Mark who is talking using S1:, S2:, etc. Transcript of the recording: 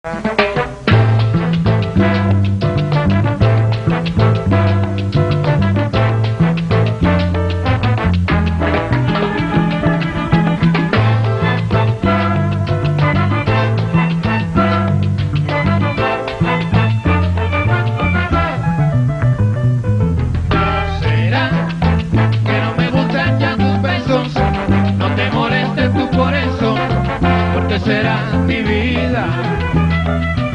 S1: No te molestes tú por eso, porque será mi vida.